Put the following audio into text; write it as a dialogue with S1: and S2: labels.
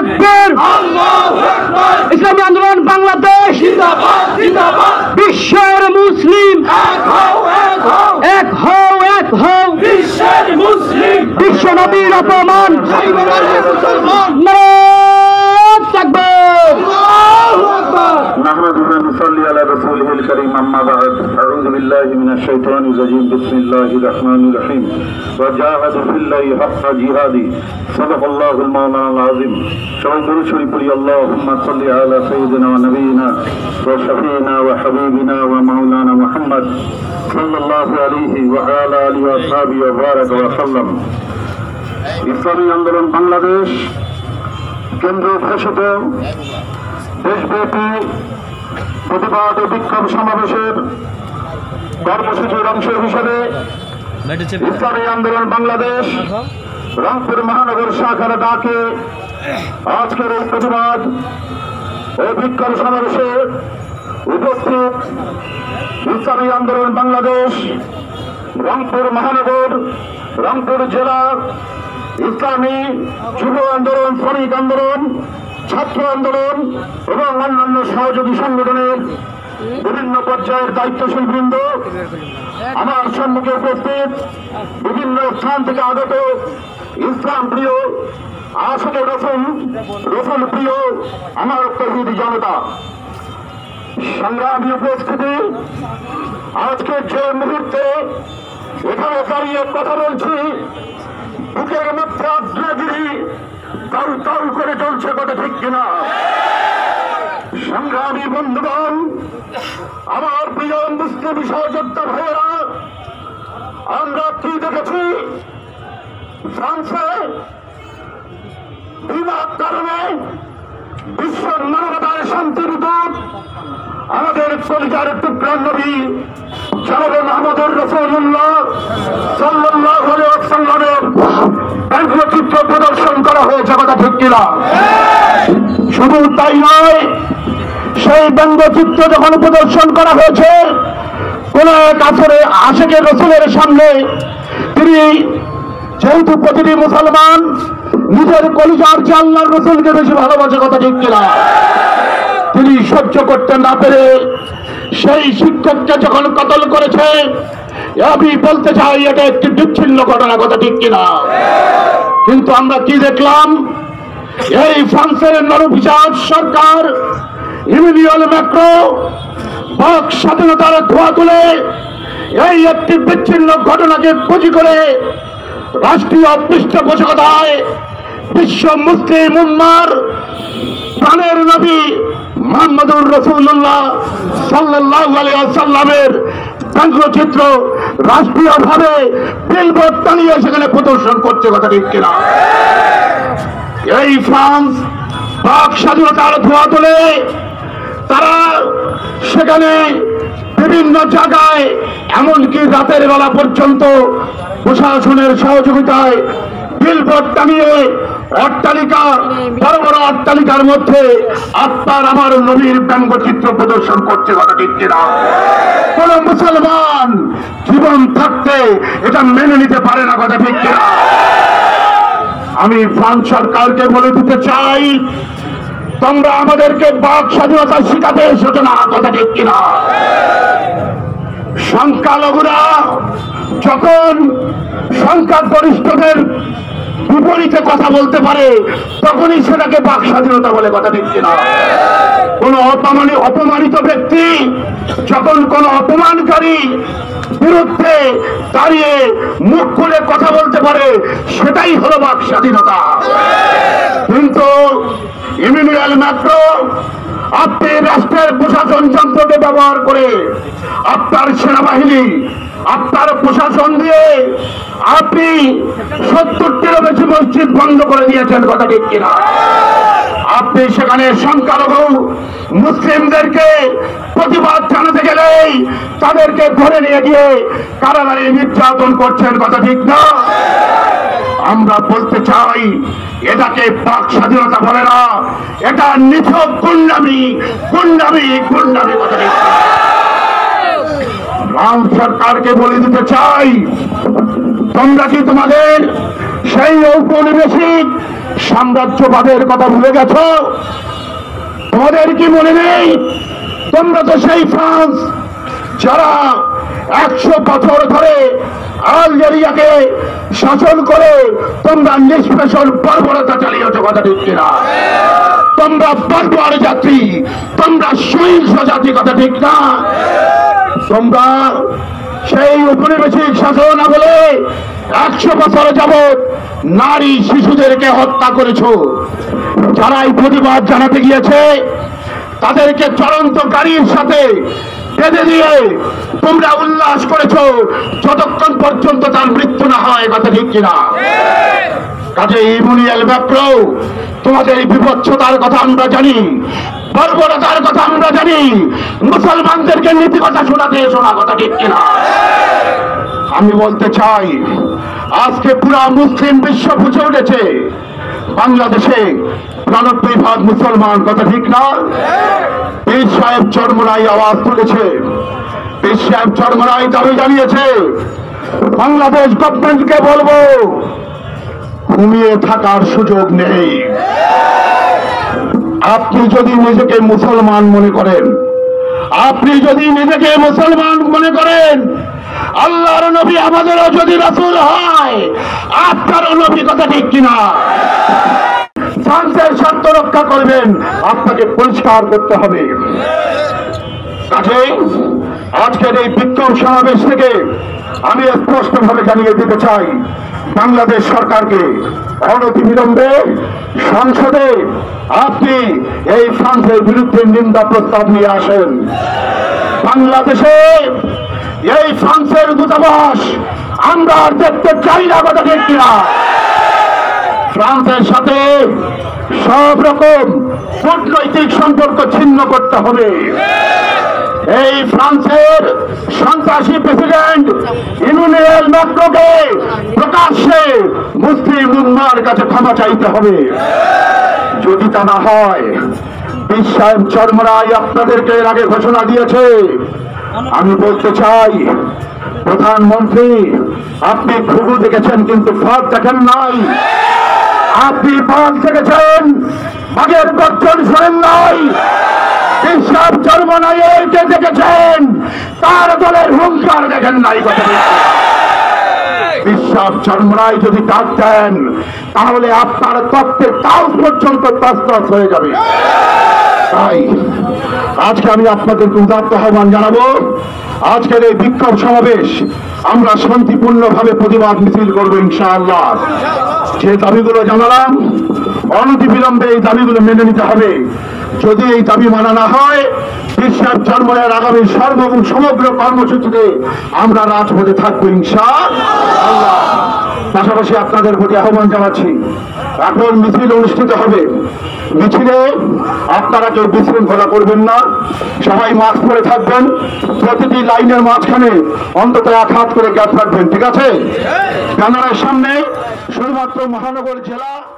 S1: আকবার, ইসলামী আন্দোলন বাংলাদেশ বিশ্বের মুসলিম এক হও, এক হও, বিশ্বের মুসলিম, বিশ্ব নবীর অপমান, নারায়ে তাকবীর, আল্লাহু আকবার।
S2: نحمده ونصلي على رسوله الكريم أما بعد أعوذ بالله من الشيطان الرجيم بسم الله الرحمن الرحيم وجاهدوا في الله حق جهاده صدق الله المولانا العظيم সবাই দরুদ শরীফ পড়ি اللهم صل على سيدنا ونبينا وشفيعنا وحبيبنا ومولانا محمد صلى الله عليه وعلى آله وأصحابه وبارك وسلم। ইসলামী আন্দোলন বাংলাদেশ কেন্দ্র ঘোষিত দেশব্যাপী প্রতিবাদ ও বিক্ষোভ সমাবেশের কর্মসূচির অংশ হিসেবে ইসলামী আন্দোলন বাংলাদেশ রংপুর মহানগর শাখার ডাকে আজকের এই প্রতিবাদ ও বিক্ষোভ সমাবেশে উপস্থিত ইসলামী আন্দোলন বাংলাদেশ রংপুর মহানগর, রংপুর জেলা, ইসলামী যুব আন্দোলন, শ্রমিক আন্দোলন, ছাত্র আন্দোলন এবং অন্যান্য সহযোগী সংগঠনের বিভিন্ন পর্যায়ের দায়িত্বশীল বৃন্দ, আমার সম্মুখে উপস্থিত বিভিন্ন স্থান থেকে আগত ইসলাম প্রিয়, আশিকে রসুল, রসুল প্রিয় আমার তৌহিদি জনতা, সংগ্রামী উপস্থিতি, আজকে যে মুহূর্তে এখানে দাঁড়িয়ে কথা বলছি, বুকের মধ্যে আগ্নেয়গিরি তাল তাল করে চলছে, কথা ঠিক কিনা? সংগ্রামী বন্ধুগণ, আমার প্রিয় মুসলিম সহযোদ্ধা ভাইয়েরা, আমরা কি দেখেছি? ফ্রান্সে বিবাদ কারণে বিশ্ব মানবতার শান্তির দূত আমাদের কলিজার টুকরা নবী জনাব মুহাম্মদুর রাসূলুল্লাহ সাল্লাল্লাহু আলাইহি ওয়াসাল্লামের ব্যঙ্গচিত্র প্রদর্শন করা হয়েছে, কথা ঠিক কিনা? শুধু তাই নয়, সেই ব্যঙ্গচিত্র যখন প্রদর্শন করা হয়েছে, কোন এক আসরে আশিকে রসুলের সামনে, তিনি যেহেতু প্রতিটি মুসলমান নিজের কলিজার যে আল্লাহর রসুলকে বেশি ভালোবাসে, কথা ঠিক কিনা, তিনি সহ্য করতে না পেরে সেই শিক্ষককে যখন কতল করেছে, আমি বলতে চাই এটা একটি বিচ্ছিন্ন ঘটনা, কথা ঠিক কিনা? কিন্তু আমরা কি দেখলাম? এই ফ্রান্সের নরভিজাত সরকার ইমানুয়েল ম্যাক্রো বাক স্বাধীনতার ধোঁয়া তুলে এই একটি বিচ্ছিন্ন ঘটনাকে পুঁজি করে রাষ্ট্রীয় পৃষ্ঠপোষকতায় বিশ্ব মুসলিম উম্মার প্রাণের নবী মুহাম্মদুর রাসূলুল্লাহ সাল্লাল্লাহু আলাইহি ওয়াসাল্লামের ব্যঙ্গচিত্র রাষ্ট্রীয়ভাবে বিলবোর্ড টানিয়ে সেখানে প্রদর্শন করছে, কথা ঠিক কিনা? এই ফ্রান্স পাক স্বাধীনতার ধোঁয়া তোলে, তারা সেখানে বিভিন্ন জায়গায় এমনকি রাতের বেলা পর্যন্ত প্রশাসনের সহযোগিতায় বিলবোর্ড টানিয়ে অট্টালিকা, বড় বড় অট্টালিকার মধ্যে আপনার আমার নবীর ব্যঙ্গচিত্র প্রদর্শন করছে, কথা ঠিক কিনা? কোন মুসলমান জীবন থাকতে এটা মেনে নিতে পারে না, কথা ঠিক কিনা? আমি ফ্রান্স সরকারকে বলে দিতে চাই, তোমরা আমাদেরকে বাক স্বাধীনতা শিখাতে এসেছো না, কথা ঠিক কিনা? সংখ্যালঘুরা যখন সংখ্যাগরিষ্ঠদের বিপরীতে কথা বলতে পারে, তখনই সেটাকে বাক স্বাধীনতা বলে, কথা ঠিক কিনা? কোন অপমানিত ব্যক্তি যখন কোন অপমানকারী বিরুদ্ধে দাঁড়িয়ে মুখ খুলে কথা বলতে পারে, সেটাই হলো বাক স্বাধীনতা। কিন্তু ইমানুয়েল ম্যাক্রো আপনি রাষ্ট্রের প্রশাসন যন্ত্রকে ব্যবহার করে, আপনার সেনাবাহিনী, আপনার প্রশাসন দিয়ে আপনি 70টিরও বেশি মসজিদ বন্ধ করে দিয়েছেন, কথা ঠিক কিনা? আপনি সেখানে সংখ্যালঘু মুসলিমদেরকে প্রতিবাদ জানাতে গেলেই তাদেরকে ধরে নিয়ে গিয়ে কারাগারে নির্যাতন করছেন, কথা ঠিক না? আমরা বলতে চাই, এটাকে বাক স্বাধীনতা বলে না, এটা নিছক গুন্ডামি, গুন্ডামি, গুন্ডামি, কথা ঠিক না? ফ্রান্স সরকারকে বলে দিতে চাই, তোমরা কি তোমাদের সেই ঔপনিবেশিক সাম্রাজ্যবাদের কথা ভুলে গেছ? তোমাদের কি মনে নেই? তোমরা তো সেই ফ্রান্স যারা 100 বছর ধরে আলজেরিয়াকে শাসন করে তোমরা নিষ্পেষণ বর্বরতা চালিয়েছ, কথা ঠিক কিনা? তোমরা বর্বর জাতি, তোমরা সহিংস জাতি, কথা ঠিক না? তোমরা সেই ঔপনিবেশিক শাসন আমলে 100 বছর যাবৎ নারী শিশুদেরকে হত্যা করেছ। যারা এই প্রতিবাদ জানাতে গিয়েছে তাদেরকে চলন্ত গাড়ির সাথে বেঁধে দিয়ে তোমরা উল্লাস করেছো যতক্ষণ পর্যন্ত তার মৃত্যু না হয়, কথা ঠিক কিনা? কাজে ইমুনিয়াল ব্যাপ্র তোমাদের এই বিভৎসতার কথা আমরা জানি, বর্বরতার কথা আমরা জানি, মুসলমানদেরকে নীতি কথা শোনাতে শোনা, কথা ঠিক কিনা? আমি বলতে চাই আজকে পুরা মুসলিম বিশ্ব বুঝে উঠেছে বাংলাদেশে 92% মুসলমান, কথা ঠিক না? পীর সাহেব চরমোনাই আওয়াজ তুলেছে, পীর সাহেব চরমোনাই দাবি জানিয়েছে। বাংলাদেশ গভর্নমেন্টকে বলবো ঘুমিয়ে থাকার সুযোগ নেই। আপনি যদি নিজেকে মুসলমান মনে করেন, আপনি যদি নিজেকে মুসলমান মনে করেন, আল্লাহর নবী আমাদেরও যদি রাসূল হয়, আপনারও নবী, কথা ঠিক কিনা? ফ্রান্সের স্বার্থ রক্ষা করবেন, আপনাকে পরিষ্কার করতে হবে। কাজেই আজকের এই বিক্ষোভ সমাবেশ থেকে আমি স্পষ্টভাবে জানিয়ে দিতে চাই বাংলাদেশ সরকারকে, অনতিবিলম্বে সংসদে আপনি এই ফ্রান্সের বিরুদ্ধে নিন্দা প্রস্তাব নিয়ে আসেন। বাংলাদেশে এই ফ্রান্সের দূতাবাস আমরা আর দেখতে চাই না, কথা ঠিক কিনা? ফ্রান্সের সাথে সব রকম কূটনৈতিক সম্পর্ক ছিন্ন করতে হবে। এই ফ্রান্সের সন্ত্রাসী প্রেসিডেন্ট ইমানুয়েল ম্যাক্রোকে প্রকাশ্যে মুসলিম উম্মার কাছে ক্ষমা চাইতে হবে। যদি তা না হয়, পীর সাহেব চরমোনাই আপনাদেরকে এর আগে ঘোষণা দিয়েছে। আমি বলতে চাই প্রধানমন্ত্রী, আপনি ঘুঘু দেখেছেন কিন্তু ফাঁদ দেখেন নাই। আপনি বাঘ দেখেছেন, বাঘের গর্জন শোনেন নাই। পীর সাহেব চরমোনাইকে দেখেছেন, তার দলের হুঙ্কার দেখেন নাই, কথা পীর সাহেব চরমোনাই যদি ডাক দেন তাহলে আপনার তত্ত্বের তাও পর্যন্ত তছনছ হয়ে যাবে। তাই আজকে আমি আপনাদেরকে উদাত্ত আহ্বান জানাবো, আজকের এই বিক্ষোভ সমাবেশ আমরা শান্তিপূর্ণভাবে প্রতিবাদ মিছিল করবো ইনশাআল্লাহ। যে দাবিগুলো জানালাম অনতিবিলম্বে এই দাবিগুলো মেনে নিতে হবে। যদি এই দাবি মানা না হয়, পীর সাহেব চরমোনাইয়ের আগামী সমগ্র কর্মসূচিতে আমরা রাজপথে থাকবো ইনশাআল্লাহ। পাশাপাশি আপনাদের প্রতি আহ্বান জানাচ্ছি, এখন মিছিল অনুষ্ঠিত হবে, মিছিলে আপনারা কেউ বিশৃঙ্খলা করবেন না, সবাই মাস্ক পরে থাকবেন, প্রতিটি লাইনের মাঝখানে অন্তত 1 হাত করে গ্যাপ রাখবেন, ঠিক আছে? ব্যানারের সামনে শুধুমাত্র মহানগর জেলা